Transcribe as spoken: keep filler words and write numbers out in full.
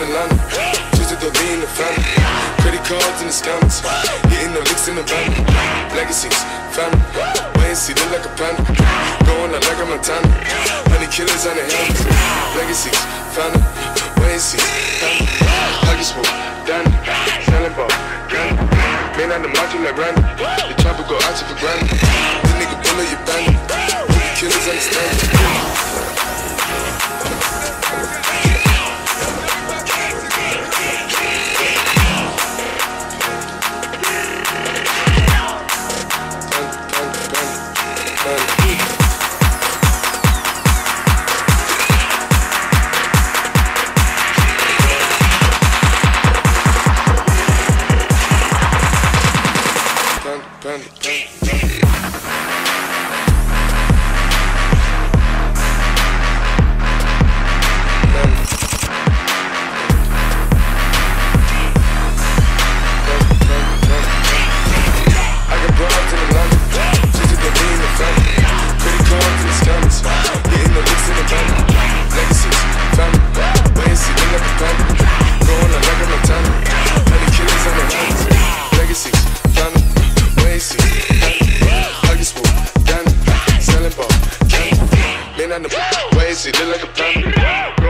Atlanta, twisted the lean in the family. Credit cards in the scammers, hitting the licks in the van. Legacies, family, wait and see, look like a panda. Going out like a Montana, honey killers on the helmets. Legacies, family, wait and see, family. Pocket smooth, Danny, selling ball, Granny. Man on the macho like Randy, the chopper go out to for granted. The nigga bullet your bandit, hope killers understand it. Panda, panda, Man on the way, she look like a panda.